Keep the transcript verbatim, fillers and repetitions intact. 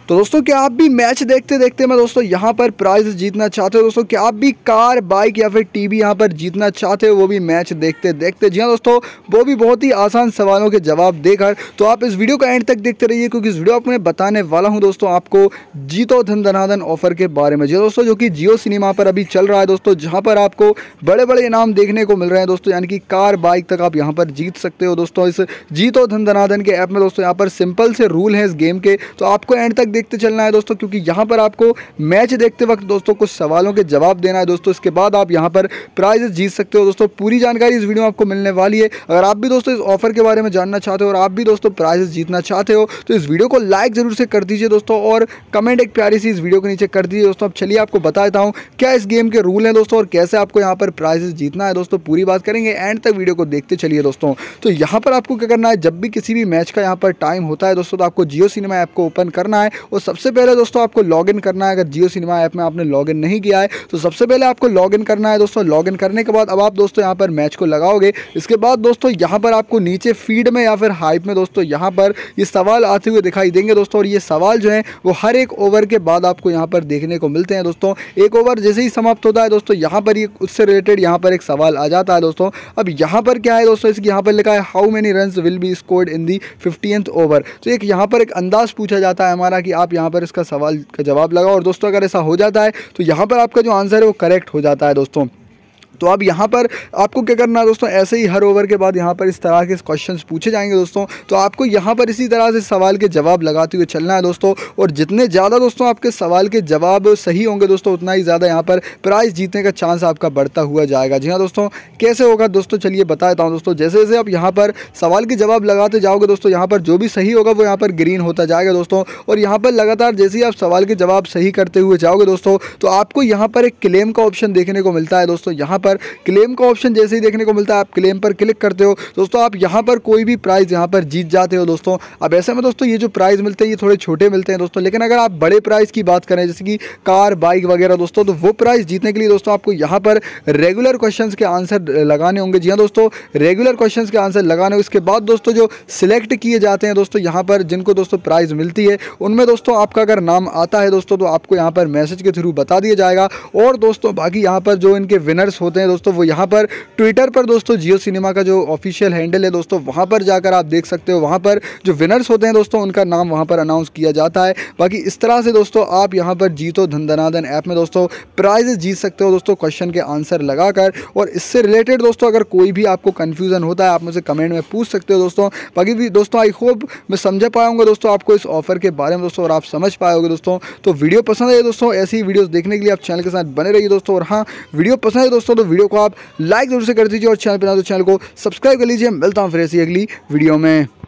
तो दोस्तों क्या आप भी मैच देखते देखते मैं दोस्तों यहाँ पर प्राइज जीतना चाहते हो दोस्तों, क्या आप भी कार, बाइक या फिर टीवी यहाँ पर जीतना चाहते हो, वो भी मैच देखते देखते? जी हाँ दोस्तों, वो भी बहुत ही आसान सवालों के जवाब देकर। तो आप इस वीडियो का एंड तक देखते रहिए, क्योंकि इस वीडियो में बताने वाला हूँ दोस्तों आपको जीतो धन धनाधन ऑफर के बारे में। जी दोस्तों, जो कि जियो सिनेमा पर अभी चल रहा है दोस्तों, जहाँ पर आपको बड़े बड़े इनाम देखने को मिल रहे हैं दोस्तों, यानी कि कार, बाइक तक आप यहाँ पर जीत सकते हो दोस्तों इस जीतो धन धनाधन के ऐप में। दोस्तों यहाँ पर सिंपल से रूल हैं इस गेम के, तो आपको एंड तक देखते चलना है दोस्तों, क्योंकि यहाँ पर आपको मैच देखते वक्त दोस्तों कुछ सवालों के जवाब देना है दोस्तों। इसके बाद आप यहाँ पर प्राइजेस जीत सकते हो दोस्तों। पूरी जानकारी इस वीडियो में आपको मिलने वाली है। अगर आप भी दोस्तों इस ऑफर के बारे में जानना चाहते हो और आप भी दोस्तों प्राइजेस जीतना चाहते हो, तो इस वीडियो को लाइक जरूर से कर दीजिए दोस्तों, और कमेंट एक प्यारी सी इस वीडियो के नीचे कर दीजिए दोस्तों। अब चलिए आपको बता देता हूँ क्या इस गेम के रूल हैं दोस्तों, और कैसे आपको यहाँ पर प्राइजेस जीतना है दोस्तों। पूरी बात करेंगे, एंड तक वीडियो को देखते चलिए दोस्तों। तो यहाँ पर आपको क्या करना है, जब भी किसी भी मैच का यहाँ पर टाइम होता है दोस्तों, तो आपको जियो सिनेमा ऐप को ओपन करना है, और सबसे पहले दोस्तों आपको लॉगिन करना है। अगर जियो सिनेमा ऐप में आपने लॉगिन नहीं किया है तो सबसे पहले आपको लॉगिन करना है दोस्तों। लॉगिन करने के बाद अब आप दोस्तों यहाँ पर मैच को लगाओगे। इसके बाद दोस्तों यहाँ पर आपको नीचे फीड में या फिर हाइप में दोस्तों यहाँ पर ये सवाल आते हुए दिखाई देंगे दोस्तों, और ये सवाल जो है वो हर एक ओवर के बाद आपको यहाँ पर देखने को मिलते हैं दोस्तों। एक ओवर जैसे ही समाप्त होता है दोस्तों, यहाँ पर ये उससे रिलेटेड यहाँ पर एक सवाल आ जाता है दोस्तों। अब यहाँ पर क्या है दोस्तों, इसकी यहाँ पर लिखा है how many runs will be scored in the fiftieth over. तो एक यहाँ पर एक अंदाज पूछा जाता है हमारा कि आप यहाँ पर इसका सवाल का जवाब लगाओ, और दोस्तों अगर ऐसा हो जाता है तो यहाँ पर आपका जो आंसर है वो करेक्ट हो जाता है दोस्तों। तो अब यहाँ पर आपको क्या करना है दोस्तों, ऐसे ही हर ओवर के बाद यहाँ पर इस तरह के क्वेश्चंस पूछे जाएंगे दोस्तों। तो आपको यहाँ पर इसी तरह से सवाल के जवाब लगाते हुए चलना है दोस्तों, और जितने ज़्यादा दोस्तों आपके सवाल के जवाब सही होंगे दोस्तों, उतना ही ज़्यादा यहाँ पर प्राइज़ जीतने का चांस आपका बढ़ता हुआ जाएगा। जी हाँ दोस्तों, कैसे होगा दोस्तों, चलिए बता देता हूँ दोस्तों। जैसे जैसे आप यहाँ पर सवाल के जवाब लगाते जाओगे दोस्तों, यहाँ पर जो भी सही होगा वो यहाँ पर ग्रीन होता जाएगा दोस्तों, और यहाँ पर लगातार जैसे ही आप सवाल के जवाब सही करते हुए जाओगे दोस्तों, तो आपको यहाँ पर एक क्लेम का ऑप्शन देखने को मिलता है दोस्तों। यहाँ पर क्लेम का ऑप्शन जैसे ही देखने को मिलता है, आप क्लेम पर क्लिक करते हो दोस्तों, आप यहाँ पर कोई भी प्राइस यहाँ पर जीत जाते हो दोस्तों। अब ऐसे में दोस्तों ये जो प्राइस मिलते हैं ये थोड़े छोटे मिलते हैं दोस्तों, लेकिन अगर आप बड़े प्राइस की बात करें जैसे कि कार, बाइक वगैरह दोस्तों, तो वो प्राइस जीतने के लिए दोस्तों आपको यहाँ पर रेगुलर क्वेश्चंस के आंसर लगाने होंगे। जी हाँ दोस्तों, रेगुलर क्वेश्चंस के आंसर लगाने होंगे। इसके बाद दोस्तों जो सिलेक्ट किए जाते हैं दोस्तों, यहाँ पर जिनको दोस्तों प्राइस मिलती है उनमें दोस्तों आपका अगर नाम आता है दोस्तों, तो आपको यहाँ पर मैसेज के थ्रू बता दिया जाएगा। और दोस्तों बाकी यहाँ पर जो इनके विनर्स होते हैं दोस्तों, वो यहाँ पर ट्विटर पर दोस्तों जियो सिनेमा का जो ऑफिशियल हैंडल है दोस्तों, वहां पर जाकर आप देख सकते हो। वहां पर जो विनर्स होते हैं दोस्तों, उनका नाम वहां पर अनाउंस किया जाता है। बाकी इस तरह से दोस्तों आप यहां पर जीतो धन धनाधन ऐप में दोस्तों प्राइजेस जीत सकते हो दोस्तों, क्वेश्चन के आंसर लगाकर। और इससे रिलेटेड दोस्तों अगर कोई भी आपको कंफ्यूजन होता है, आप मुझे कमेंट में पूछ सकते हो दोस्तों। बाकी भी दोस्तों आई होप मैं समझा पाऊंगा दोस्तों आपको इस ऑफर के बारे में दोस्तों, और आप समझ पाओगे दोस्तों। तो वीडियो पसंद है दोस्तों, ऐसी वीडियोस देखने के लिए आप चैनल के साथ बने रहिए दोस्तों। और हाँ, वीडियो पसंद है दोस्तों तो वीडियो को आप लाइक जरूर से कर दीजिए, और चैनल पर ना तो चैनल को सब्सक्राइब कर लीजिए। मिलता हूँ फिर ऐसी अगली वीडियो में।